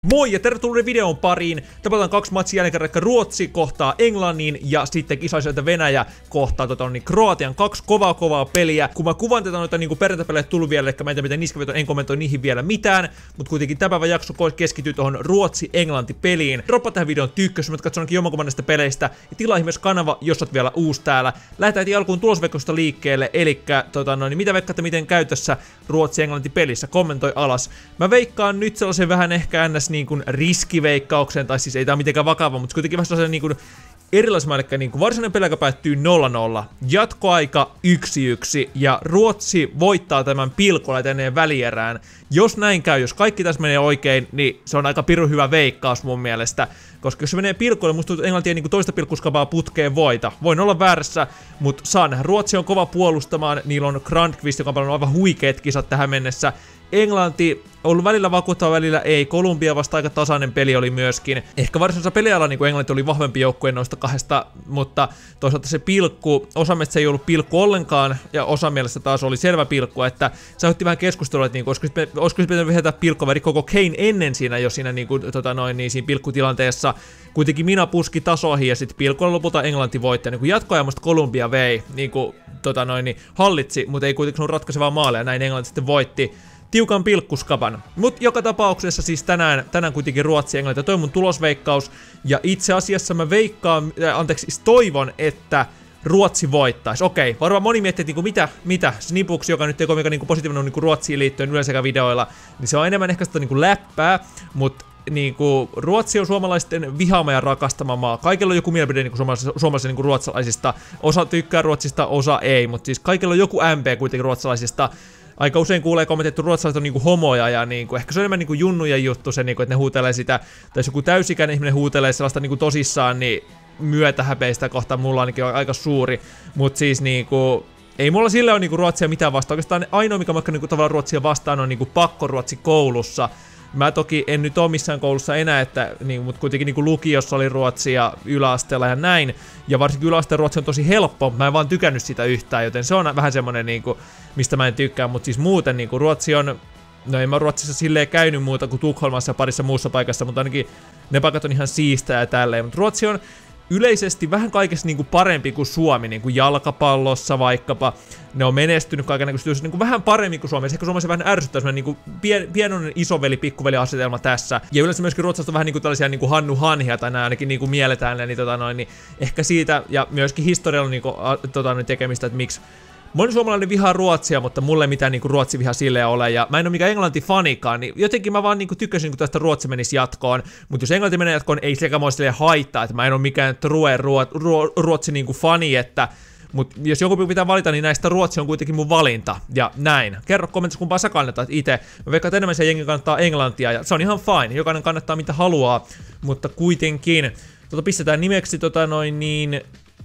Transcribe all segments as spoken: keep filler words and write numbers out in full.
Moi ja tervetuloa videon pariin. Tapataan kaksi matsia jälleen kerran, Ruotsi kohtaa Englannin ja sitten kisaiselta Venäjä kohtaa tota, niin Kroatian. Kaksi kovaa kovaa peliä. Kun mä kuvan tätä noita niin perjantai-pelejä tullut vielä, eli mä en tiedä miten niskaveto, en kommentoi niihin vielä mitään, mutta kuitenkin tämä päivän jakso keskityy tuohon Ruotsi-Englanti-peliin. Droppa tähän videon tykkäys, mä katson ainakin jommankumman näistä peleistä ja tilaa myös kanava, jos oot vielä uusi täällä. Lähdetään heti alkuun tulosveikkosta liikkeelle, eli tota, no, niin mitä veikkaatte miten käy tässä Ruotsi-Englanti-pelissä? Kommentoi alas. Mä veikkaan nyt sellaisen vähän ehkä ns niin kuin riskiveikkauksen, tai siis ei tää ole mitenkään vakava, mutta kuitenkin vähän sellaisen niin kuin erilaisen, eli niin kuin varsinainen peli, joka päättyy nolla nolla, jatkoaika yksi yksi, ja Ruotsi voittaa tämän pilkolla eteneen välierään. Jos näin käy, jos kaikki tässä menee oikein, niin se on aika pirun hyvä veikkaus mun mielestä, koska jos se menee pilkoille, musta tuntuu, että Englanti ei niin kuin toista pilkkuskapaa putkeen voita. Voin olla väärässä, mutta saa nähdä. Ruotsi on kova puolustamaan, niillä on Grandqvist, joka on paljon aivan huikeet kisat tähän mennessä. Englanti on ollut välillä vakuuttava, välillä ei. Kolumbia vasta aika tasainen peli oli myöskin. Ehkä varsinaisessa pelialalla niin Englanti oli vahvempi joukkue noista kahdesta, mutta toisaalta se pilkku, osa mielestä se ei ollut pilkku ollenkaan, ja osa mielestä taas oli selvä pilkku, että se otti vähän keskustelua, että niin kuin, olisiko, olisiko pitänyt vihetää pilkkoväri koko Kane ennen siinä, jos siinä, niin kuin, tota noin, niin siinä pilkkutilanteessa. Kuitenkin minä puski tasoihin ja sitten pilkolla lopulta Englanti voitti. Niin jatkoajamasta Kolumbia vei, niin kuin, tota noin, niin hallitsi, mutta ei kuitenkin ollut ratkaisevaa maalia, ja näin Englanti sitten voitti tiukan pilkkuskapan. Mut joka tapauksessa siis tänään, tänään kuitenkin Ruotsi Englanti, toi mun tulosveikkaus, ja itse asiassa mä veikkaan, äh, anteeksi, toivon, että Ruotsi voittaisi. Okei, varmaan moni miettii, että niinku mitä, mitä, Snipuks, joka nyt ei kovinkaan niinku positiivinen niinku Ruotsiin liittyen yleensäkään videoilla, niin se on enemmän ehkä sitä niinku läppää, mut niinku Ruotsi on suomalaisten vihaama ja rakastama maa. Kaikilla on joku mielipide niinku suomalaisista, suomalaisista niinku ruotsalaisista. Osa tykkää Ruotsista, osa ei, mutta siis kaikilla on joku M P kuitenkin ruotsalaisista. Aika usein kuulee kommentit, että ruotsalaiset on niinku homoja ja niinku, ehkä se on enemmän niinku junnujen juttu se, niinku, että ne huutelee sitä, tai jos joku täysikäinen ihminen huutelee sellaista niinku tosissaan, niin myötähäpeistä kohta mulla ainakin on aika suuri, mut siis niinku ei mulla sillä ole niinku Ruotsia mitään vastaan. Oikeastaan ainoa mikä vaikka niinku tavallaan Ruotsia vastaan on niinku pakkoruotsi koulussa. Mä toki en nyt ole missään koulussa enää, että, niin, mutta kuitenkin niin kuin lukiossa oli ruotsia yläasteella ja näin. Ja varsinkin yläasteen ruotsi on tosi helppo, mä en vaan tykännyt sitä yhtään, joten se on vähän semmonen, niin kuin, mistä mä en tykkää. Mutta siis muuten niin kuin ruotsi on, no en mä Ruotsissa silleen käynyt muuta kuin Tukholmassa ja parissa muussa paikassa, mutta ainakin ne paikat on ihan siistää ja tälleen. Mutta Ruotsi on yleisesti vähän kaikessa niinku parempi kuin Suomi, niinku jalkapallossa vaikkapa. Ne on menestynyt kaikennäköisesti niinku vähän paremmin kuin Suomessa. Ehkä Suomessa vähän ärsyttää semmoinen niinku pien, pienoinen isoveli, pikkuveli asetelma tässä. Ja yleensä myöskin Ruotsista on vähän niinku tällaisia niinku Hannu Hanhia, tai nämä ainakin niinku mielletään, niin, tota noin, niin ehkä siitä, ja myöskin historialla niinku, tota noin, tekemistä, että miksi moni suomalainen vihaa Ruotsia, mutta mulle ei mitään niinku Ruotsi-viha silleen ole, ja mä en ole mikään Englanti-fanikaan, niin jotenkin mä vaan niinku tykkäsin, kun tästä Ruotsi menisi jatkoon, mutta jos Englanti menee jatkoon, ei sekä mua silleen haittaa, että mä en ole mikään true ruo, ruo, Ruotsi niinku fani, että mut jos joku pitää valita, niin näistä Ruotsi on kuitenkin mun valinta, ja näin. Kerro kommentissa, kumpaa sä kannattaa itse. Mä veikkaan, että enemmän se jengi kannattaa Englantia, ja se on ihan fine, jokainen kannattaa mitä haluaa, mutta kuitenkin, tota pistetään nimeksi tota noin niin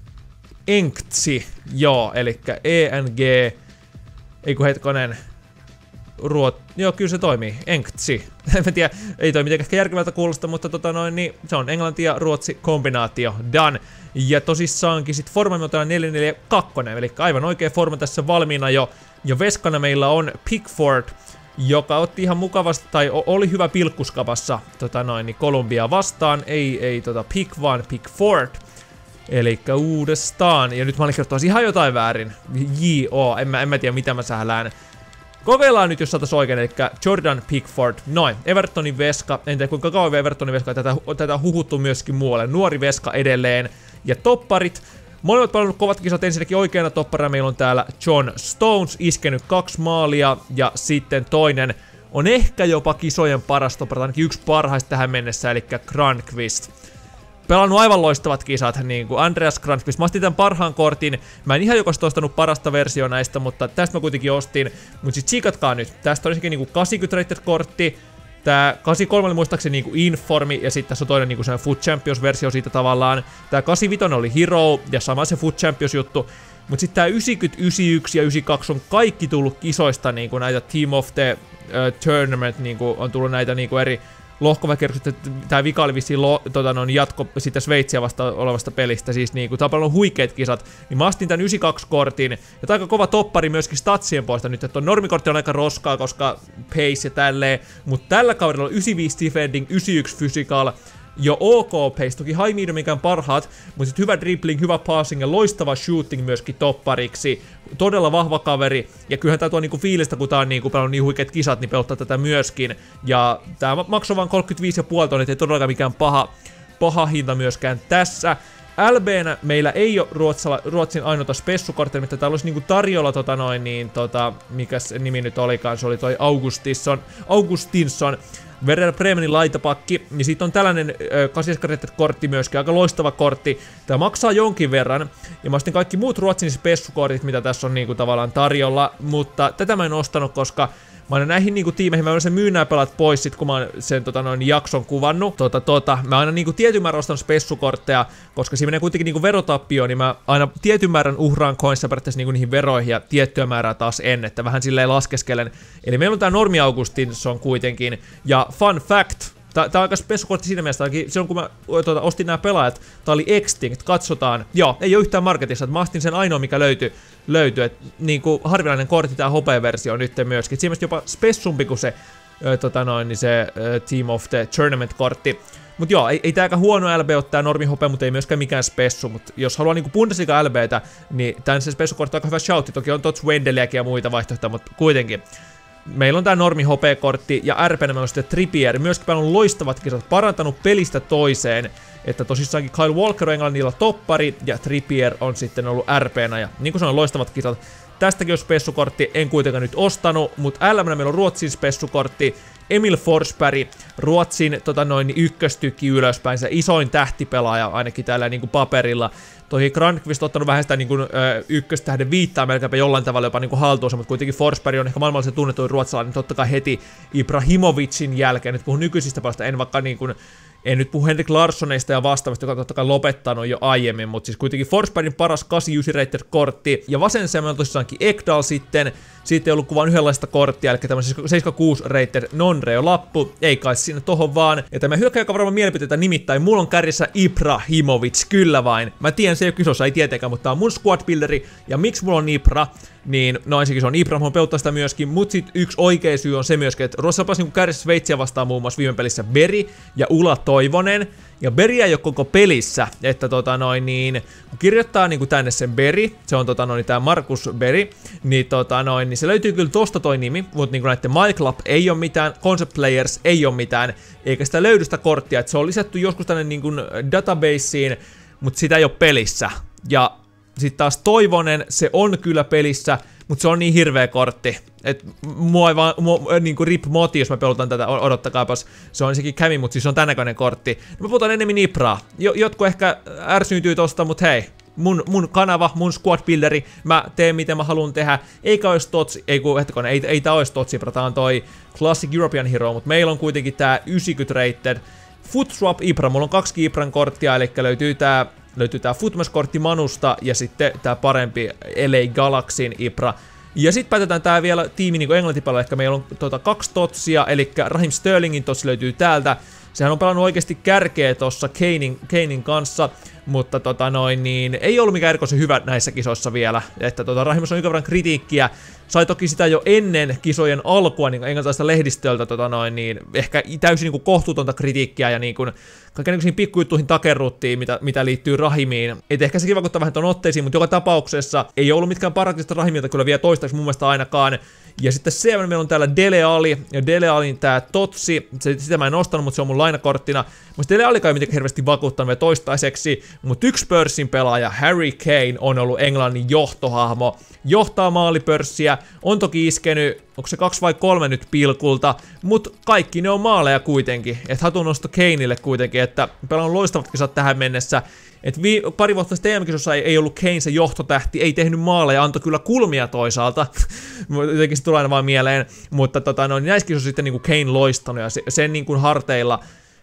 Engtsi, joo, elikkä E N G, ei kun hetkonen, Ruot, joo kyllä se toimii, Engtsi, en tiedä, ei toi mitenkään ehkä järkevältä kuulosta, mutta tota noin, niin se on Englanti ja Ruotsi kombinaatio, done. Ja tosissaankin sit formamme on neljä neljä kaksi, eli aivan oikea forma tässä valmiina jo, ja veskana meillä on Pickford, joka otti ihan mukavasti, tai oli hyvä pilkkuskapassa, tota noin, niin Kolumbia vastaan, ei, ei tota Pick vaan Pickford. Elikkä uudestaan, ja nyt mä olin kertoa ihan jotain väärin. J O, en mä, en mä tiedä mitä mä sählään. Kokeillaan nyt, jos saatais oikein, elikkä Jordan Pickford. Noin, Evertonin veska. En tiedä kuinka kauan Evertonin veska, tätä, tätä huhuttu myöskin muualle. Nuori veska edelleen. Ja topparit. Molemmat paljon kovat kisat, ensinnäkin oikeana topparina meillä on täällä John Stones, iskenyt kaksi maalia. Ja sitten toinen on ehkä jopa kisojen paras toppari, ainakin yksi parhaista tähän mennessä, elikkä Grandqvist. Pelannut aivan loistavat kisat, niin kuin Andreas Grandqvist. Mä ostin tämän parhaan kortin. Mä en ihan jokaista ostanut parasta versiota näistä, mutta tästä mä kuitenkin ostin. Mut sit tsiikatkaa nyt. Tästä on ensinnäkin niinku kahdeksankymmentä rated-kortti. Tää kahdeksankymmentäkolme oli muistaakseni niinku Informi, ja sitten tässä on toinen niinku se Foot Champions-versio siitä tavallaan. Tää kahdeksankymmentäviisi oli Hero, ja sama se Foot Champions-juttu. Mut sit tää yhdeksänkymmentä, yhdeksänkymmentäyksi ja yhdeksänkymmentäkaksi on kaikki tullut kisoista, niinku näitä Team of the uh, Tournament, niinku on tullut näitä niinku eri lohkoväkerrykset, että tää vika oli vissiin lo, tota, no, jatko siitä Sveitsiä vasta olevasta pelistä, siis niinku, tää on paljon huikeet kisat, niin mä astin tän yhdeksänkymmentäkaksi-kortin, ja tää aika kova toppari myöskin statsien puolesta nyt, että on normikortti on aika roskaa, koska pace ja tälleen, mutta tällä kaudella on yhdeksänkymmentäviisi defending, yhdeksänkymmentäyksi physical, jo ok pace, toki high medium mikään parhaat, mutta sit hyvä dribbling, hyvä passing ja loistava shooting myöskin toppariksi. Todella vahva kaveri, ja kyllähän tää tuo niinku fiilistä, kun tää on niinku pelannut niin huikeat kisat, niin pelottaa tätä myöskin. Ja tää maksoi vaan kolmekymmentäviisi pilkku viisi tonnia, ei todellakaan mikään paha, paha hinta myöskään tässä. L B:nä meillä ei ole Ruotsala, Ruotsin ainoata spessukorttia, mutta täällä olisi niinku tarjolla tota noin, niin tota, mikäs nimi nyt olikaan, se oli toi Augustinsson, Augustinsson, Werder Bremenin laitapakki, niin siitä on tällainen kahdeksankymmentä-kortti myöskin, aika loistava kortti. Tää maksaa jonkin verran, ja mä ostin kaikki muut Ruotsin spessukortit, mitä tässä on niinku tavallaan tarjolla, mutta tätä mä en ostanut, koska mä aina näihin niinku tiimeihin, mä yleensä myyn nää pelat pois sit, kun mä oon sen tota, noin jakson kuvannut. Tota, tota, mä aina niinku tietyn määrän ostan spessukortteja, koska siinä menee kuitenkin niinku verotappio, niin mä aina tietyn määrän uhraan coinsia periaatteessa niinku niihin veroihin ja tiettyä määrää taas en, että vähän silleen laskeskelen. Eli meillä on tää Normi Augustinsson kuitenkin, ja fun fact, Tää, tää on aika spessukortti siinä mielessä, silloin kun mä tuota, ostin nämä pelaajat, tää oli Extinct, katsotaan. Joo, ei oo yhtään marketissa, että mä ostin sen ainoa mikä löytyi, löytyi että niinku harvinainen kortti tää hopea-versio on nyt myöskin. Et siinä jopa spessumpi kuin se, ö, tota noin, niin se ö, Team of the Tournament-kortti. Mut joo, ei, ei tää aika huono L B oo tää normi hopea, mutta ei myöskään mikään spessu. Mut jos haluaa niinku Bundesliga L B:tä, niin tän se spessukortti on aika hyvä shoutti. Toki on Tots Wendeliäkin ja muita vaihtoehtoja, mutta kuitenkin. Meillä on tää normi hopea-kortti ja R P:nä meillä on sitten Trippier. Myöskin on loistavat kisat, parantanut pelistä toiseen. Että tosissaankin Kyle Walker on Englannilla toppari ja Trippier on sitten ollut R P:nä. Ja niin kuin sanoin, loistavat kisat. Tästäkin on spessukortti, en kuitenkaan nyt ostanut, mutta L M:nä meillä on Ruotsin spessukortti. Emil Forsberg, Ruotsin tota noin, ykköstykki ylöspäin, se isoin tähtipelaaja ainakin täällä niin kuin paperilla. Toi Granqvist on ottanut vähän sitä niin kuin, ö, ykköstähden viittaa melkeinpä jollain tavalla jopa niin kuin haltuunsa, mutta kuitenkin Forsberg on ehkä maailmallisen tunnetuin ruotsalainen, totta kai heti Ibrahimovicin jälkeen. Nyt puhun nykyisistä pelaajista, en vaikka niin kuin, en nyt puhu Henrik Larssoneista ja vastaavista, joka on totta kai lopettanut jo aiemmin, mutta siis kuitenkin Forsbergin paras kahdeksankymmentäyhdeksän rated-kortti. Ja vasen se on tosissaankin Ekdal sitten. Siitä ei ollut kuvaan yhdenlaista korttia, eli tämmöinen seitsemänkymmentäkuusi rated non-reo-lappu. Ei kai siinä tohon vaan. Ja tämä hyökkääjä, joka varmaan mielipiteitä nimittäin, mulla on kärjessä Ibrahimovic, kyllä vain. Mä tiedän, se ei ole kisossa, ei tietenkään, mutta tää on mun squad builderi. Ja miksi mulla on Ibra? Niin, no ensinnäkin se on Ibra, mä peluttaa sitä myöskin, mut sit yksi oikea syy on se myöskin, että Ruotsissa pääsi niinku kärjessä Sveitsiä vastaan muun muassa viime pelissä Beri ja Ula Toivonen. Ja Beri ei ole koko pelissä, että tota noin niin, kun kirjoittaa niinku tänne sen Beri, se on tota noin tää Markus Beri, niin tota noin, niin se löytyy kyllä tosta toi nimi, mutta niinku näitten MyClub ei ole mitään, Concept Players ei ole mitään, eikä sitä löydy sitä korttia, että se on lisätty joskus tänne niinku databaseen, mutta sitä ei ole pelissä. Ja sitten taas Toivonen, se on kyllä pelissä, mutta se on niin hirveä kortti, että mua ei vaan, mua, niinku rip moti, jos mä pelutan tätä, odottakaapas, se on sekin kävi, mutta siis se on tän näköinen kortti. No mä puhutaan enemmän Ibraa. Jo, jotkut ehkä ärsyytyy tosta, mutta hei, mun, mun kanava, mun squad builderi, mä teen miten mä haluan tehdä, eikä ois Tots, ei kun, hetkone, ei, ei tää ois Tots Ibra, tää on toi Classic European Hero, mutta meillä on kuitenkin tää yhdeksänkymmentä rated Footswap Ibra, mulla on kaksi Ibran korttia, eli löytyy tää Löytyy tää Footmas-kortti Manusta ja sitten tää parempi L A Galaxyn Ibra. Ja sit päätetään tää vielä tiimi niinku englantipalalla, ehkä meillä on tota, kaksi totsia, eli Raheem Sterlingin tossi löytyy täältä. Sehän on pelannut oikeesti kärkeä tossa Kanein, Kanein kanssa, mutta tota noin niin, ei ollut mikään erikoisen hyvä näissä kisoissa vielä. Että tota, Raheemissa on yhden verran kritiikkiä. Sai toki sitä jo ennen kisojen alkua niin englantilaista lehdistöltä tota noin niin, ehkä täysin niinku kohtuutonta kritiikkiä ja niinku kaikenlaisiin pikkujuttuihin takerruttiin, mitä, mitä liittyy Rahimiin. Et ehkä sekin vaikuttaa vähän ton otteisiin, mutta joka tapauksessa ei ollut mitkään parakista Rahimilta kyllä vielä toistaiseksi mun mielestä ainakaan. Ja sitten se meillä on täällä Dele Alli, ja Dele Allin tää Totsi, se, sitä mä en ostanut, mutta se on mun lainakorttina. Mutta Dele Alli kai mitenkään hirveästi vakuuttanut vielä toistaiseksi, mutta yksi pörssin pelaaja, Harry Kane, on ollut Englannin johtohahmo. Johtaa maalipörssiä, on toki iskenyt, onko se kaksi vai kolme nyt pilkulta, mutta kaikki ne on maaleja kuitenkin. Et hatunnosto Kaneille kuitenkin, että pelannut loistavat kisat tähän mennessä. Et vi- pari vuotta sitten T M-kisossa ei, ei ollut Kane se johtotähti, ei tehnyt maaleja, antoi kyllä kulmia toisaalta. Jotenkin se tulee aina vaan mieleen, mutta tota, no, näissä kisoissa sitten niin kuin Kane loistanut ja se, sen niin kuin harteilla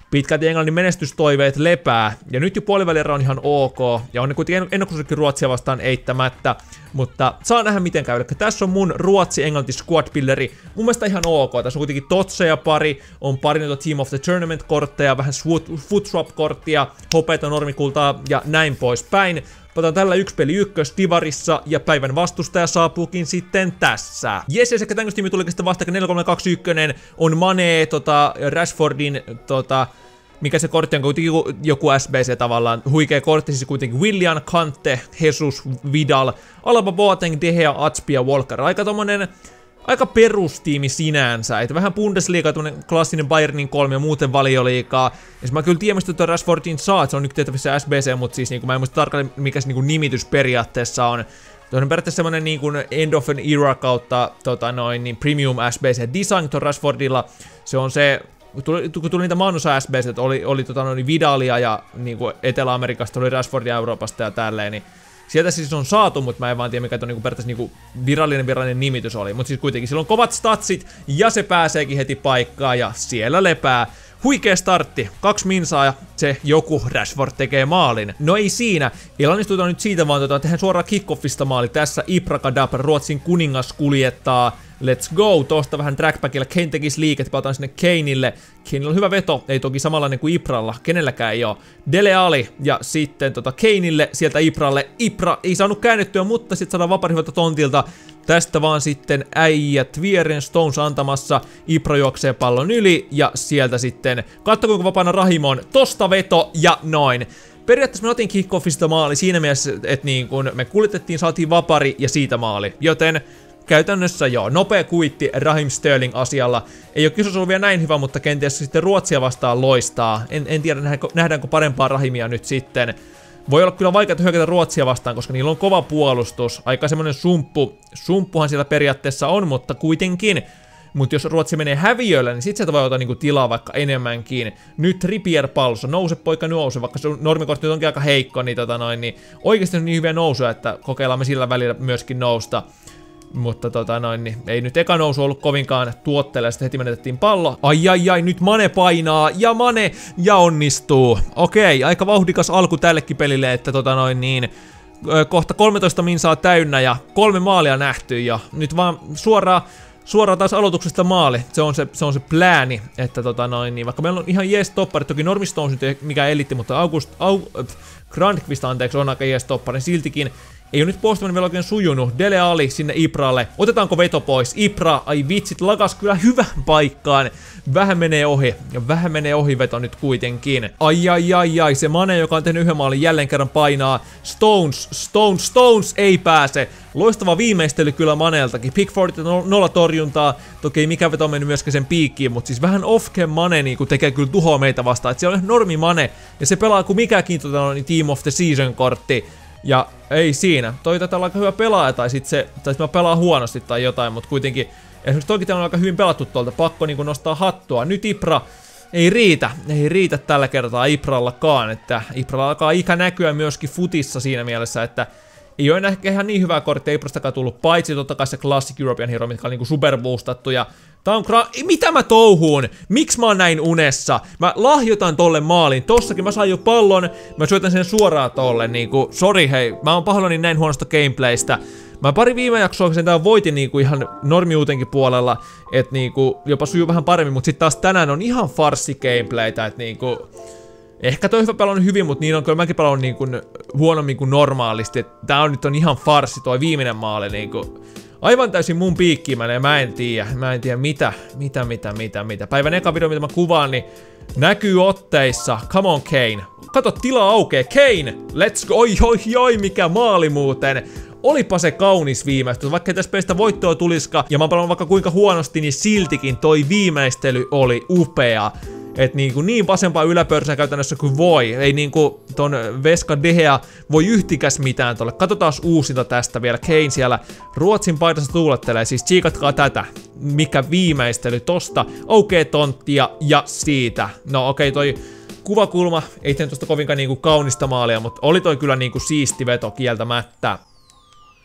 pitkälti Englannin menestystoiveet lepää, ja nyt jo puolivälierä on ihan ok, ja on ne kuitenkin ennakkosuosikki Ruotsia vastaan eittämättä, mutta saa nähdä miten käy. Eli tässä on mun Ruotsi-Englanti squad builderi, mun mielestä ihan ok, tässä on kuitenkin totseja pari, on pari noita Team of the Tournament-kortteja, vähän foot swap-korttia, hopeita, normikultaa ja näin poispäin. Otetaan tällä yksi peli ykkös divarissa ja päivän vastustaja saapuukin sitten tässä. Jes, ja sekä tämmöistä tuli sitten vasta neljä kolme kaksi yksi on Mane, tota, Rashfordin, tota, mikä se kortti on, kuitenkin joku S B C tavallaan, huikea kortti, siis kuitenkin Willian, Kante, Jesus, Vidal, Alaba, Boateng, De Gea, Atspi ja Walker. Aika tommonen, aika perustiimi sinänsä, että vähän Bundesliga, tommonen klassinen Bayernin kolme ja muuten Valioliigaa. Ja mä kyllä tiedän, että Rashfordin saa, se on nyt tehtävissä S B C, mutta siis niinku, mä en muista tarkalleen mikä se niinku nimitys periaatteessa on. Tuo on periaatteessa semmonen niinku End of an Era kautta tota noin, niin Premium S B C Design tuon Rashfordilla. Se on se, kun tuli, kun tuli niitä maanosa S B C, oli, oli tota noin Vidalia ja niinku Etelä-Amerikasta oli Rashfordia Euroopasta ja tälleen, niin sieltä siis on saatu, mutta mä en vaan tiedä mikä tuon niinku periaatteessa niinku virallinen virallinen nimitys oli. Mutta siis kuitenkin sillä on kovat statsit ja se pääseekin heti paikkaan ja siellä lepää. Huikea startti, kaksi minsaa ja se joku Rashford tekee maalin. No ei siinä, ei onnistutaan nyt siitä vaan tota, tehdään suoraan kickoffista maali. Tässä Ibrakadabra, Ruotsin kuningas kuljettaa. Let's go, tosta vähän trackbackilla, Kane tekisi liiket, palataan sinne Kaneille. Kaneilla on hyvä veto, ei toki samanlainen kuin Ibralla, kenelläkään ei oo. Dele Alli ja sitten tota Kaneille, sieltä Ibralle. Ibra ei saanut käännettyä, mutta sitten saadaan vaparihuolta tontilta. Tästä vaan sitten äijät vieren Stones antamassa, Ibra juoksee pallon yli ja sieltä sitten, katso kuinka vapaana Rahim on, tosta veto ja noin. Periaatteessa me otin kickoffista maali siinä mielessä, että niin kun me kuljetettiin, saatiin vapari ja siitä maali, joten käytännössä joo, nopea kuitti Raheem Sterling asialla. Ei ole kysymys ollut vielä näin hyvä, mutta kenties sitten Ruotsia vastaan loistaa. En, en tiedä nähdäänkö, nähdäänkö parempaa Rahimia nyt sitten. Voi olla kyllä vaikeaa hyökätä Ruotsia vastaan, koska niillä on kova puolustus. Aika semmonen sumppu. Sumppuhan siellä periaatteessa on, mutta kuitenkin. Mutta jos Ruotsi menee häviöllä, niin sit sieltä voi ottaa niinku tilaa vaikka enemmänkin. Nyt Trippier pallossa, nouse poika nouse, vaikka se normikortti onkin aika heikko, niin, tota noin, niin oikeasti on niin hyviä nousuja, että kokeillaan me sillä välillä myöskin nousta. Mutta tota noin, niin ei nyt eka nousu ollut kovinkaan tuotteella, sitten heti menetettiin pallo. Ai ai ai, nyt Mane painaa, ja Mane, ja onnistuu. Okei, aika vauhdikas alku tällekin pelille, että tota noin niin, kohta kolmetoista minsaa täynnä ja kolme maalia nähty, ja nyt vaan suoraan, suoraan taas aloituksesta maali. Se on se, se on se plääni, että tota noin niin, vaikka meillä on ihan jees toppari, toki Normisto on nyt mikä elitti, mutta August, Au, Grandqvist anteeksi on aika jees toppari, siltikin. Ei ole nyt puolustaminen vielä oikein sujunut. Dele Alli sinne Ibralle. Otetaanko veto pois? Ibra, ai vitsit, lakas kyllä hyvän paikkaan. Vähän menee ohi. Ja vähän menee ohi veto nyt kuitenkin. Ai ai ai ai, se Mane, joka on tehnyt yhden maalin, jälleen kerran painaa. Stones, Stones, Stones ei pääse. Loistava viimeistely kyllä Maneltakin. Pickford nolla torjuntaa. Toki ei mikään veto mennyt myöskään sen piikkiin, mutta siis vähän off-cam Mane niin tekee kyllä tuhoa meitä vastaan. Et siellä on normi Mane. Ja se pelaa kuin mikäkin tota, niin Team of the Season-kortti. Ja ei siinä. Toi taitaa olla aika hyvä pelaaja, tai sit se, tai sit mä pelaan huonosti tai jotain, mutta kuitenkin esimerkiksi toki tämä on aika hyvin pelattu tuolta, pakko niinku nostaa hattua. Nyt Ibra ei riitä, ei riitä tällä kertaa Ibrallakaan, että Ibralla alkaa ikä näkyä myöskin futissa siinä mielessä, että ei ole enää ehkä ihan niin hyvää korttia Ibrastakaan tullut, paitsi totta kai se Classic European Hero, mitkä on niinku superboostattu ja tää on gra- mitä mä touhuun? Miksi mä oon näin unessa? Mä lahjoitan tolle maalin. Tossakin mä sain jo pallon. Mä syötän sen suoraan tolle. Niinku, sori hei. Mä oon pahoillani näin huonosta gameplaystä. Mä pari viime jaksoa sen tää voitin niinku ihan normiuutenkin puolella. Et niinku jopa sujuu vähän paremmin. Mut sit taas tänään on ihan farssi gameplaytä. Et niinku ehkä toi hyvä pelannut hyvin, mutta niin on kyllä mäkin pelannut niinku huonommin kuin normaalisti. Et tää on nyt on ihan farssi toi viimeinen maali niinku. Aivan täysin mun piikkiin menee, mä en tiedä, mä en tiedä mitä, mitä, mitä, mitä, mitä. Päivän eka video, mitä mä kuvaan, niin näkyy otteissa. Come on, Kane. Kato, tila aukeaa. Kane, let's go. Oi, oi, oi, mikä maali muuten. Olipa se kaunis viimeistely, vaikka ei tässä pelistä voittoa tuliska, ja mä oon pelannut vaikka kuinka huonosti, niin siltikin toi viimeistely oli upea. Et niinku niin vasempaa yläpörsää käytännössä kuin voi. Ei niinku ton Veska De Gea voi yhtikäs mitään tolle. Katsotaan uusinta tästä vielä. Kane siellä Ruotsin paidassa tuulettelee. Siis tsiikatkaa tätä. Mikä viimeistely tosta. Okei, okay, tonttia ja siitä. No okei, okay, toi kuvakulma ei tehnyt tosta kovinkaan niinku kaunista maalia, mutta oli toi kyllä niinku siisti veto kieltämättä.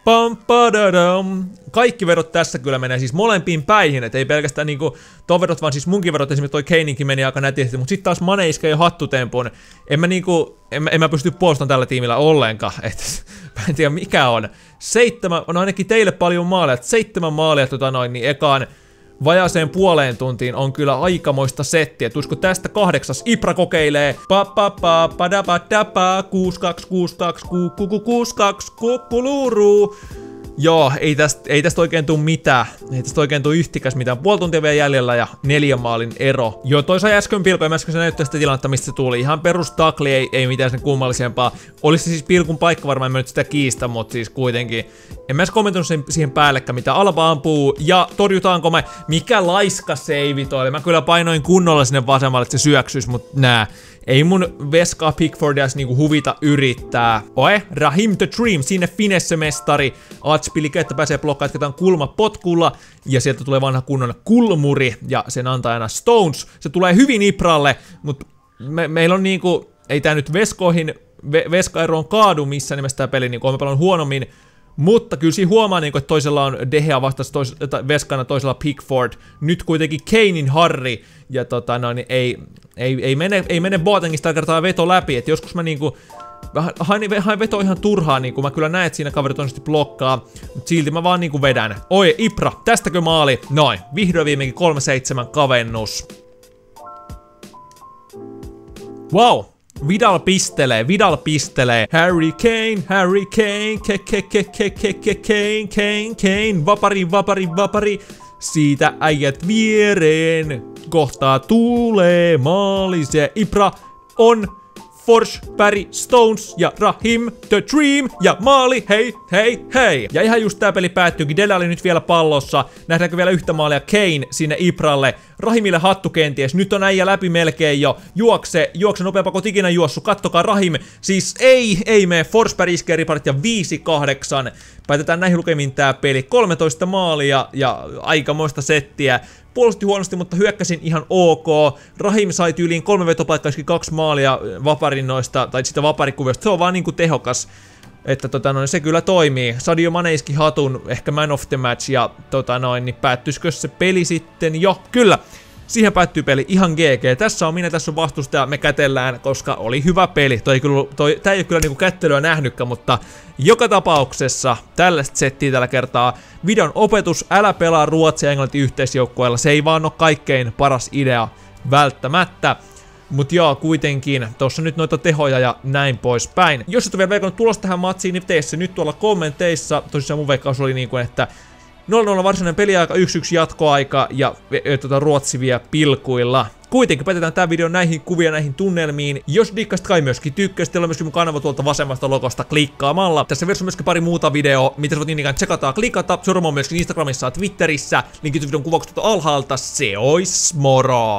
Pam, padadam. Kaikki vedot tässä kyllä menee siis molempiin päihin, et ei pelkästään niinku ton vedot, vaan siis munkin vedot, esimerkiksi toi Kane'inkin meni aika nätisti, mutta sit taas Mane iskee jo hattutempun. En mä niinku, en mä, en mä pysty puolustamaan tällä tiimillä ollenkaan, et mä en tiedä mikä on. Seitsemän, on ainakin teille paljon maaleja, että seitsemän maalia tota noin, niin ekaan vajaaseen puoleen tuntiin on kyllä aikamoista settiä. Tuisko tästä kahdeksas Ibra kokeilee. Pa pa pa pa da pa da pa kuusi kaksi kuusi kaksi kuusi kuusi kaksi kukkuluuru. Joo, ei tästä, ei tästä oikein tuu mitään. Ei tästä oikein tuu yhtikäs mitään. Puoli tuntia vielä jäljellä ja neljän maalin ero. Joo, toi sai äsken pilkon, ja äsken se näyttää sitä tilannetta, mistä se tuli. Ihan perus takli, ei, ei mitään sen kummallisempaa. Olisi se siis pilkun paikka varmaan, en mä nyt sitä kiistä, mutta siis kuitenkin. En mä edes kommentoinut sen, siihen päällekään, mitä Alaba ampuu. Ja torjutaanko me? Mikä laiska seivi toi oli? Mä kyllä painoin kunnolla sinne vasemmalle, että se syöksyis, mut nää. Ei mun Veskaa Pickfordias niinku huvita yrittää. Oe, Raheem the Dream, sinne finesse-mestari. Atspili, että pääsee blokkaan, jatketaan kulma potkulla. Ja sieltä tulee vanha kunnon kulmuri. Ja sen antajana Stones. Se tulee hyvin Ibralle, mutta me, meillä on niinku, ei tää nyt Veskoihin, ve, Veska-eroon kaadu missään nimessä tää peli, niinku olemme paljon huonommin. Mutta kyllä siinä huomaa, että toisella on De Gea vastaan tois, Veskana, toisella Pickford. Nyt kuitenkin Kanein Harry. Ja tota no, niin ei, ei, ei mene, ei mene Boatengista tällä kertaa veto läpi. Et joskus mä niinku hain, hain veto ihan turhaa, niinku mä kyllä näen, että siinä kaverit onnisti blokkaa. Mut silti mä vaan niinku vedän. Oi, Ibra, tästäkö maali? Noin, vihdoin viimeinkin kolme seitsemän kavennus. Wow. Vidal pistelee, Vidal pistelee. Harry Kane, Harry Kane, ke ke ke ke ke ke Kane, Kane, Kane, vapari, vapari, vapari. Siitä äijät viereen. Kohtaa tulee maali, se Ibra on Forsberg, Stones ja Raheem the Dream ja maali, hei, hei, hei. Ja ihan just tää peli päättyykin, Dele oli nyt vielä pallossa. Nähdäänkö vielä yhtä maalia? Kane sinne Ibralle. Raheemille hattu kenties, nyt on äijä läpi melkein jo. Juokse, juokse nopeampa kuin ikinä juossu, kattokaa Raheem. Siis ei, ei mene, Forsberg iskee riparit ja viisi kahdeksan. Päätetään näihin lukemiin tää peli. kolmetoista maalia ja aikamoista settiä. Puolusti huonosti, mutta hyökkäsin ihan ok. Raheem sai tyyliin kolme vetopaikkaa, kaksi maalia vaparinnoista, tai sitä vaparikuviosta. Se on vaan niinku tehokas. Että tota noin, se kyllä toimii. Sadio Mane iski hatun, ehkä man of the match, ja tota noin, niin päättyisikö se peli sitten jo? Kyllä! Siihen päättyy peli ihan G G. Tässä on minä, tässä on vastustaja, me kätellään, koska oli hyvä peli. Toi ei kyllä, toi, tää ei ole kyllä niinku kättelyä nähnytkään, mutta joka tapauksessa tällaista settiä tällä kertaa. Videon opetus, älä pelaa Ruotsi ja Englanti yhteisjoukkueella. Se ei vaan ole kaikkein paras idea välttämättä. Mut joo, kuitenkin, tossa nyt noita tehoja ja näin poispäin. Jos et ole vielä veikannut tulos tähän matsiin, niin tee se nyt tuolla kommenteissa. Tosissaan mun veikkaus oli niinku, että nolla nolla varsinainen peliaika, yksi yksi jatkoaika ja e, tota, Ruotsi vie pilkuilla. Kuitenkin päätetään tää video näihin kuvia, näihin tunnelmiin. Jos dikkasit kai myöskin tykkäsit, teillä on myöskin mun kanava tuolta vasemmasta logosta klikkaamalla. Tässä versiossa on myöskin pari muuta videoa, mitä sä voit niin ikään tsekataan klikata. Seuraava on myöskin Instagramissa ja Twitterissä. Linkit videon kuvaukset alhaalta. Se ois moro!